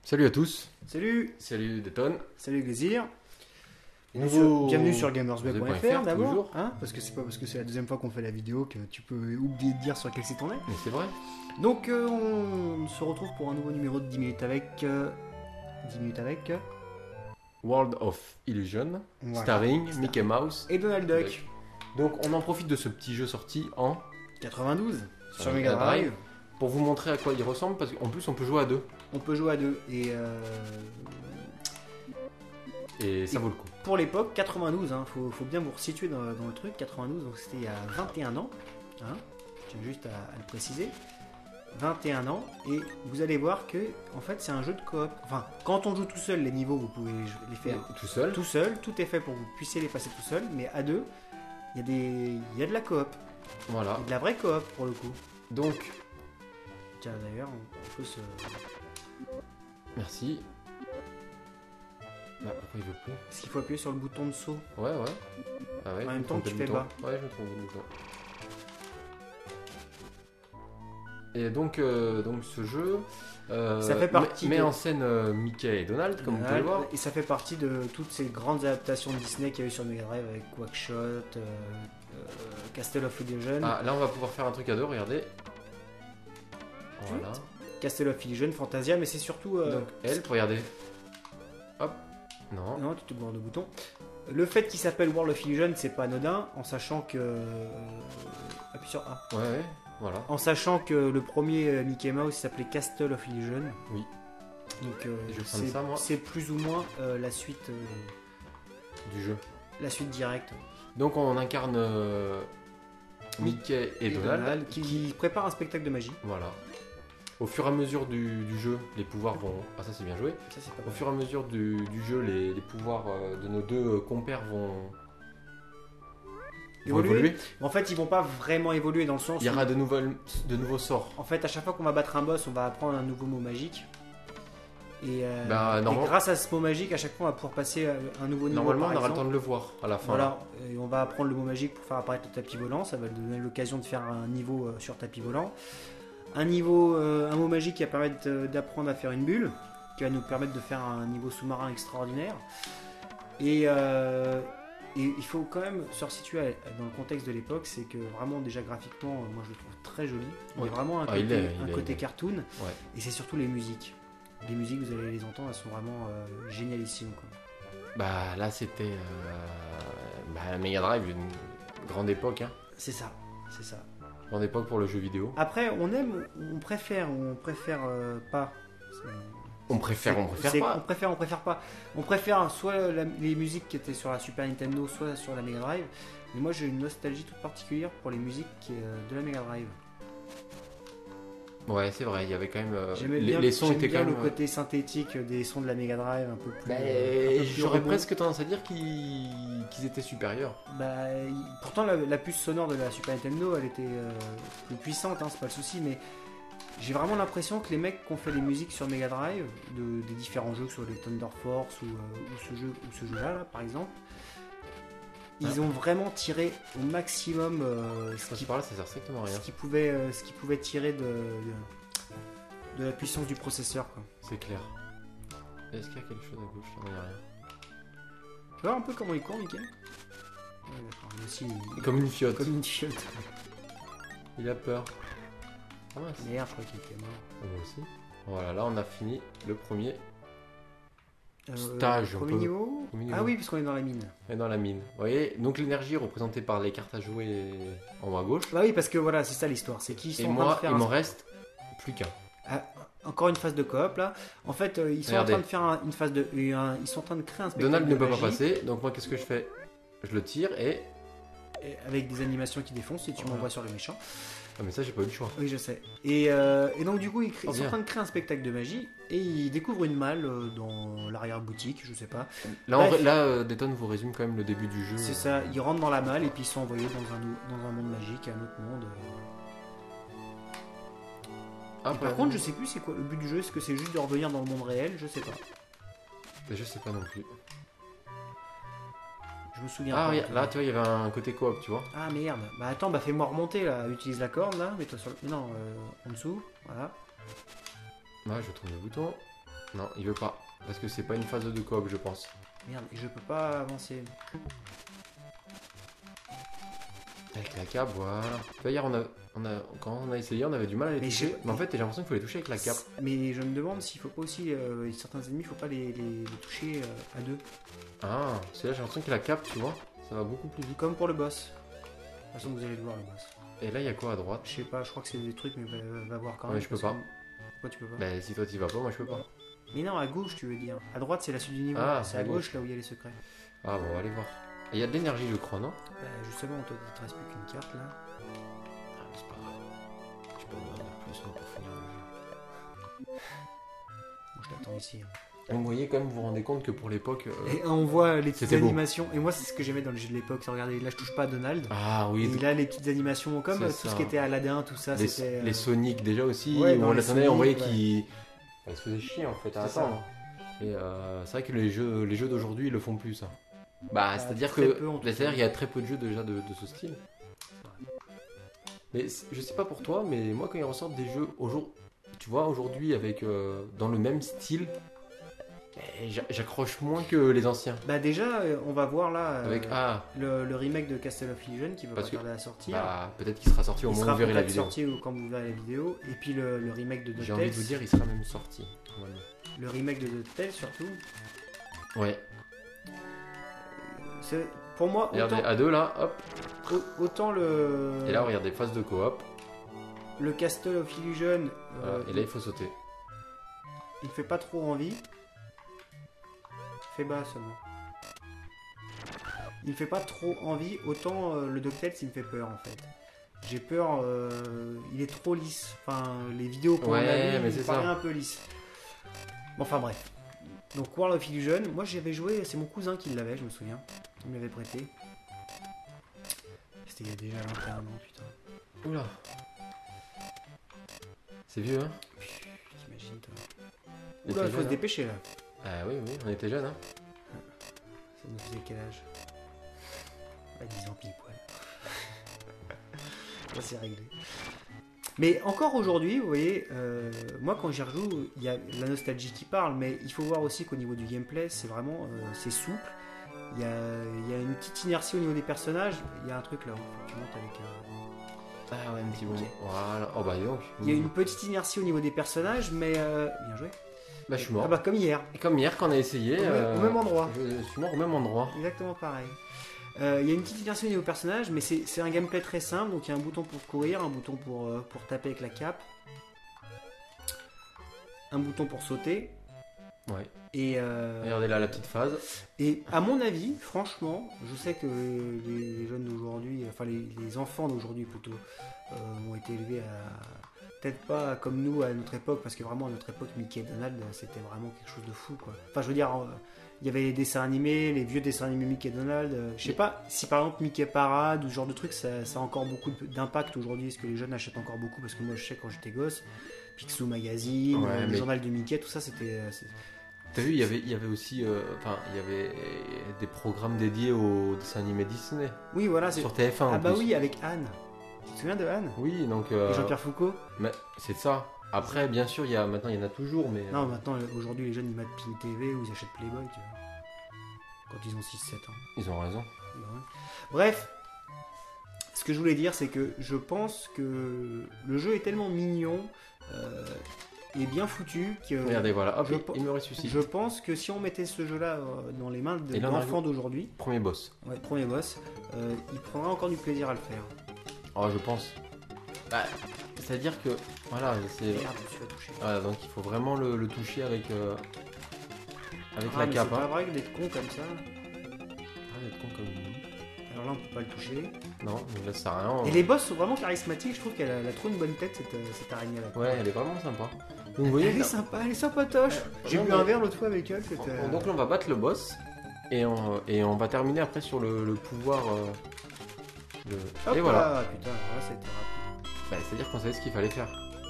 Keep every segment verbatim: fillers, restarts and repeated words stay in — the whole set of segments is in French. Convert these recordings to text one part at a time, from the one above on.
Salut à tous, Salut, salut Deton. salut Gazir. Nouveau- Bienvenue sur gamersweb point f r d'abord, toujours. hein, parce que c'est pas parce que c'est la deuxième fois qu'on fait la vidéo que tu peux oublier de dire sur quel site on est. Mais c'est vrai. Donc euh, on se retrouve pour un nouveau numéro de dix minutes avec... euh, dix minutes avec... euh, World of Illusion, voilà. starring Star- Mickey Mouse. Et Donald Duck. Donc on en profite de ce petit jeu sorti en quatre-vingt-douze sur Sur Mega Mega Drive. Drive. Pour vous montrer à quoi il ressemble, parce qu'en plus on peut jouer à deux. On peut jouer à deux. Et euh, Et ça Et- vaut le coup. pour l'époque, quatre-vingt-douze, hein, faut, faut bien vous resituer dans, dans le truc. quatre-vingt-douze, donc c'était il y a vingt et un ans. Hein, je tiens juste à, à le préciser. vingt et un ans, et vous allez voir que en fait c'est un jeu de coop. Enfin, quand on joue tout seul, les niveaux vous pouvez les faire Tout seul. tout seul, tout est fait pour que vous puissiez les passer tout seul, mais à deux, il y a des, il y a de la coop, Voilà. et de la vraie coop pour le coup. Donc, Tiens d'ailleurs, on, on peut se, merci. Bah, pourquoi il veut plus est-ce qu'il faut appuyer sur le bouton de saut? Ouais, ouais. Ah ouais, En je même me temps trompe que tu de fais bouton. bas. Ouais, je me trompe de bouton. Et donc, euh, donc ce jeu euh, Ça fait partie met, met de- en scène euh, Mickey et Donald, comme vous pouvez le voir. Et ça fait partie de toutes ces grandes adaptations de Disney qu'il y a eu sur Mega Drive avec Quackshot, euh, euh, Castle of Illusion. Ah, là on va pouvoir faire un truc à deux, regardez. Voilà. Castle of Illusion, Fantasia, mais c'est surtout. euh, Donc elle, regardez. Hop. Non. Non, tu te gourdes de bouton. Le fait qu'il s'appelle World of Illusion, c'est pas anodin, en sachant que. euh, Appuie sur A. Ouais, ouais. Voilà. En sachant que le premier euh, Mickey Mouse s'appelait Castle of Illusion. Oui. Donc euh, Je vais prendre c'est ça, moi. c'est plus ou moins euh, la suite, euh, Du jeu. la suite directe. Donc on incarne euh, Mickey et, Donald. qui, prépare un spectacle de magie. Voilà. Au fur et à mesure du, du jeu, les pouvoirs vont. Ah, ça c'est bien joué. Ça c'est pas Au mal. fur et à mesure du, du jeu, les, les pouvoirs euh, de nos deux euh, compères vont. vont Évoluer. évoluer. En fait, ils vont pas vraiment évoluer dans le sens Il y où, aura de, nouvelles, de nouveaux sorts. en fait, à chaque fois qu'on va battre un boss, on va apprendre un nouveau mot magique. Et, euh, Bah, et normalement- grâce à ce mot magique, à chaque fois, on va pouvoir passer euh, un nouveau niveau. Normalement, par on aura le exemple. temps de le voir à la fin. Voilà, et on va apprendre le mot magique pour faire apparaître le tapis volant. Ça va nous donner l'occasion de faire un niveau euh, sur tapis volant. Un niveau, euh, un mot magique qui va permettre euh, d'apprendre à faire une bulle, qui va nous permettre de faire un niveau sous-marin extraordinaire. Et, euh, et il faut quand même se resituer à- dans le contexte de l'époque, c'est que vraiment déjà graphiquement, euh, moi je le trouve très joli. Il y Ouais. a vraiment un Ah, côté, il est, un il est, côté il est. cartoon, Ouais. et c'est surtout les musiques. Les musiques, vous allez les entendre, elles sont vraiment euh, génialissimes, quoi. Bah là c'était euh, bah, Mega Drive, une grande époque, hein. C'est ça, c'est ça. Grande époque pour le jeu vidéo. Après, on aime, on préfère ou on préfère euh, pas. C'est- On préfère, on préfère c'est- pas. On préfère, on préfère pas. On préfère soit la- les musiques qui étaient sur la Super Nintendo, soit sur la Mega Drive. Mais moi, j'ai une nostalgie toute particulière pour les musiques euh, de la Mega Drive. Ouais, c'est vrai, il y avait quand même. euh, J'aimais les, bien, les sons j'aime étaient bien quand le même. euh, côté synthétique des sons de la Mega Drive, un peu plus. bah, euh, un peu plus J'aurais rebond. presque tendance à dire qu'ils qu'ils étaient supérieurs. Bah, il- pourtant, la, la puce sonore de la Super Nintendo, elle était euh, plus puissante, hein, c'est pas le souci, mais j'ai vraiment l'impression que les mecs qui ont fait les musiques sur Mega Drive, de, des différents jeux, que ce soit les Thunder Force ou, euh, ou ce jeu, ou ce jeu-là, là, par exemple, ils ont vraiment tiré au maximum euh, ce Ça qu'ils par là, ça sert strictement à rien. ce qu'ils pouvaient, euh, ce qu'ils pouvaient tirer de, de, de la puissance du processeur, quoi. C'est clair. Est-ce qu'il y a quelque chose à gauche? Non, il n'y a rien. Tu vois un peu comment il court, Mickey? Ouais, d'accord, lui aussi, il- Comme une fiotte. comme une chiotte. Il a peur. Ah mince. Merde, je crois qu'il était mort. Moi aussi. Voilà, là on a fini le premier. Euh, Stage, on premier peut- niveau. premier niveau. Ah oui, parce qu'on est dans la mine. Et dans la mine. Vous voyez, donc l'énergie est représentée par les cartes à jouer en haut à gauche. Bah oui, parce que voilà, c'est ça l'histoire. C'est qu'ils sont Et en train moi, de faire il un- m'en reste plus qu'un. Ah, encore une phase de coop là. En fait, euh, ils sont Regardez. en train de faire un- une phase de. un- ils sont en train de créer un spectacle. Donald de ne peut pas magie, passer, donc moi qu'est-ce que je fais? Je le tire et. et avec des animations qui défoncent et tu Voilà. m'envoies sur le méchant. Ah, mais ça, j'ai pas eu le choix. Oui, je sais. Et, euh, et donc, du coup, ils, cré- Oh, ils sont en bien. train de créer un spectacle de magie et ils découvrent une malle euh, dans l'arrière-boutique, je sais pas. Là, en Bref. vrai- là euh, Dayton vous résume quand même le début du jeu. C'est ça, ils rentrent dans la malle et puis ils sont envoyés dans un, nou- dans un monde magique, un autre monde. euh. Ah, Et par contre, je sais plus c'est quoi le but du jeu. Est-ce que c'est juste de revenir dans le monde réel? Je sais pas. je sais pas non plus. Je me souviens Ah, pas. regarde, là, tu vois, il y avait un côté coop, tu vois. Ah merde. Bah attends, bah fais-moi remonter là. Utilise la corde là. Mets-toi sur le. Non, euh, en dessous. Voilà. Ouais, je tourne le bouton. Non, il veut pas. Parce que c'est pas une phase de coop, je pense. Merde, et je peux pas avancer. Avec la cape, voilà. Tu vois, hier, on a, on a, quand on a essayé, on avait du mal à les Mais toucher. j'ai- Mais en fait, j'ai l'impression qu'il faut les toucher avec la cape. Mais je me demande s'il faut pas aussi. Euh, certains ennemis, il faut pas les, les- les toucher euh, à deux. Ah, c'est là, j'ai l'impression que la cape, tu vois, ça va beaucoup plus vite. Comme pour le boss. De toute façon, vous allez le voir, le boss. Et là, il y a quoi à droite? Je sais pas, je crois que c'est des trucs, mais va, va voir quand Ouais, même. je peux parce pas. que- Pourquoi tu peux pas? Bah, si toi t'y vas pas, moi je peux pas. Mais non, à gauche, tu veux dire. À droite, c'est la suite du niveau. Ah, c'est à à gauche, là où il y a les secrets. Ah, bon, on va aller voir. Et il y a de l'énergie, je crois, non? Bah, justement, toi, il te reste plus qu'une carte là. Ah, mais c'est pas grave. Je peux en avoir plus moi, pour finir le jeu. Bon, je t'attends ici. hein. Donc, vous voyez, quand même, vous vous rendez compte que pour l'époque. euh, Et on voit les petites C'était beau. animations. Et moi, c'est ce que j'aimais dans le jeu de l'époque. Regardez, là, je touche pas à Donald. Ah oui, Et là, les petites animations, comme C'est euh, tout ça. ce qui était Aladdin, tout ça, les, c'était. euh, les Sonic déjà aussi, ouais, où dans on les l'attendait, on voyait Sonic, qu'il. Bah, il se faisait chier en fait à C'est ça. attendre. Et euh, c'est vrai que les jeux, les jeux d'aujourd'hui ils le font plus ça. Bah, c'est-à-dire très que. peu, en tout C'est-à-dire cas. qu'il y a très peu de jeux déjà de, de ce style. Mais c'est- je sais pas pour toi, mais moi quand ils ressortent des jeux aujourd'hui, tu vois, aujourd'hui avec euh, dans le même style, eh, j'a- j'accroche moins que les anciens. Bah, déjà, euh, on va voir là euh, Avec ah, le, le remake de Castle of Illusion qui va Parce pas que- tarder à sortir. bah peut-être qu'il sera sorti au Il moment où sera vous verrez la peut-être vidéo. sorti au- quand vous verrez la vidéo. Et puis le, le remake de J'ai envie de vous DuckTales. dire, il sera même sorti. normalement. Le remake de DuckTales surtout. Ouais. C'est- Pour moi, Regardez, autant, à deux là, hop. au- autant le, Et là, regardez, phase de coop. le Castle of Illusion, euh, Voilà, et là, il faut sauter. il fait pas trop envie. Fais bas seulement. Il me fait pas trop envie, autant euh, le DuckTales il me fait peur en fait. J'ai peur, euh, il est trop lisse. Enfin, les vidéos qu'on Ouais, a vues, mais il c'est me paraît ça. un peu lisse. Bon, enfin bref. Donc World of Illusion, moi j'avais joué, c'est mon cousin qui l'avait, je me souviens. Il me l'avait prêté. C'était il y a déjà vingt et un ans, putain. Oula. C'est vieux, hein? T'imagines toi. On Oula, était il faut jeune, se hein. dépêcher là. Ah oui, oui, on était jeunes, hein? Ça nous faisait quel âge? Ouais, dix ans pile poil. Là c'est réglé. Mais encore aujourd'hui, vous voyez, euh, moi quand j'y rejoue, il y a la nostalgie qui parle, mais il faut voir aussi qu'au niveau du gameplay, c'est vraiment euh, c'est souple. Il y, a, il y a une petite inertie au niveau des personnages. Il y a un truc là, faut que tu montes avec. euh, Ah ouais, un petit bon. Ok. Voilà. Oh bah dis donc. Il y a une petite inertie au niveau des personnages, mais euh, bien joué. Bah je suis mort. Ah bah comme hier, Et comme hier quand on a essayé. au, même- euh, au même endroit. Je suis mort au même endroit. Exactement pareil. Euh, Il y a une petite inertie au niveau personnage, mais c'est c'est un gameplay très simple. Donc il y a un bouton pour courir, un bouton pour, euh, pour taper avec la cape, un bouton pour sauter. Ouais. Et, euh, Regardez là la petite phase. et à mon avis, franchement, je sais que les, les jeunes d'aujourd'hui, enfin les, les enfants d'aujourd'hui plutôt, euh, ont été élevés à. Peut-être pas comme nous à notre époque, parce que vraiment à notre époque, Mickey et Donald, c'était vraiment quelque chose de fou, quoi. Enfin, je veux dire, euh, il y avait les dessins animés, les vieux dessins animés Mickey et Donald. euh, je sais pas si par exemple Mickey Parade ou ce genre de truc, ça, ça a encore beaucoup de- d'impact aujourd'hui. Est-ce que les jeunes achètent encore beaucoup? Parce que moi, je sais quand j'étais gosse, Picsou Magazine, Ouais, euh, le mais- journal de Mickey, tout ça, c'était. euh, c'est- T'as vu, il y avait, il y avait aussi, euh, enfin, il y avait des programmes dédiés aux dessins animés Disney Oui, voilà. c'est- sur T F un. en Ah bah plus. oui, avec Anne. Tu te souviens de Anne? Oui, donc. euh, Et Jean-Pierre Foucault? mais c'est ça. Après, bien sûr, il y a maintenant, il y en a toujours, mais. Non, maintenant, aujourd'hui, les jeunes, ils mettent Pin T V ou ils achètent Playboy, tu vois. Quand ils ont six sept ans. Ils ont raison. Bah ouais. Bref, ce que je voulais dire, c'est que je pense que le jeu est tellement mignon euh, et bien foutu que Regardez, voilà. Hop, je il- pe- il me ressuscite. je pense que si on mettait ce jeu-là euh, dans les mains de- Et là, on d'enfants arrive- d'aujourd'hui, Premier boss. ouais, premier boss, euh, il prendra encore du plaisir à le faire. Oh, je pense. Bah, c'est-à-dire que, voilà, c'est. Merde, je me suis fait toucher. Voilà, donc il faut vraiment le, le toucher avec, euh, avec Ah, la mais cape. c'est pas Hein. vrai que d'être con comme ça. Ah, d'être con comme nous. Alors là, on peut pas le toucher. Non, donc là, ça sert à rien. Et les boss sont vraiment charismatiques. Je trouve qu'elle a, elle a trop une bonne tête, cette, euh, cette araignée là. Ouais, elle est vraiment sympa. Donc vous voyez, Elle est là- sympa, elle est sympatoche. J'ai non, bu mais- un verre l'autre fois avec elle. c'était, euh, donc là, on va battre le boss et on, et on va terminer après sur le, le pouvoir. euh, de- Hop Et voilà. là, putain, alors là, c'était rapide. Bah, c'est-à-dire qu'on savait ce qu'il fallait faire.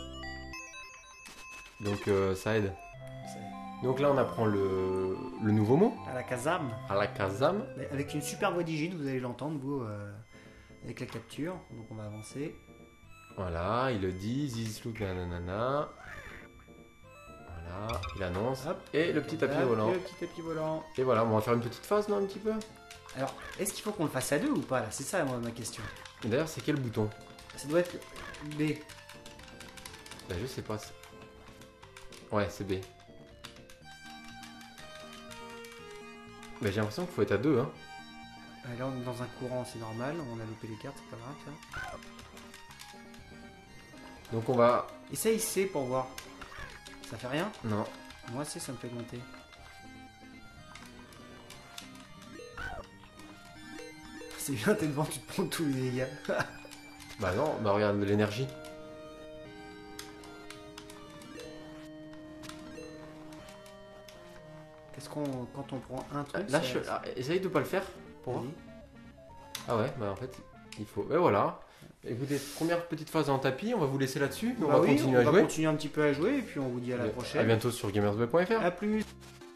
Donc euh, ça aide. C'est- Donc là, on apprend le, le nouveau mot, À la Kazam, Alakazam. avec une super voix digite, vous allez l'entendre, vous, euh, avec la capture. Donc on va avancer. Voilà, il le dit, Zizlouk, nanana. Voilà, il annonce. Hop. Et le petit tapis Hop, volant. et le petit tapis volant. Et voilà, on va faire une petite phase, non, un petit peu. Alors, est-ce qu'il faut qu'on le fasse à deux ou pas là? C'est ça, moi, ma question. Et d'ailleurs, c'est quel bouton? Ça doit être B. Bah, je sais pas. c'est- Ouais, c'est B. Bah, j'ai l'impression qu'il faut être à deux, hein. Euh, Là, on est dans un courant, c'est normal. On a loupé les cartes, c'est pas grave, ça. Donc on va... Essaye C pour voir. Ça fait rien? Non. Moi, C, ça me fait monter. C'est bien, t'es devant, tu te prends tous les dégâts. Bah non, bah regarde l'énergie. Qu'est-ce qu'on. Quand on prend un truc. Lâche, ça- ah, essaye de pas le faire pour voir. Vas-y. Ah ouais, bah en fait, il faut... Et voilà. Écoutez, première petite phase en tapis, on va vous laisser là-dessus. On Bah va oui, continuer on à va jouer. continuer un petit peu à jouer et puis on vous dit à la À prochaine. bientôt sur gamersweb point F R. À plus.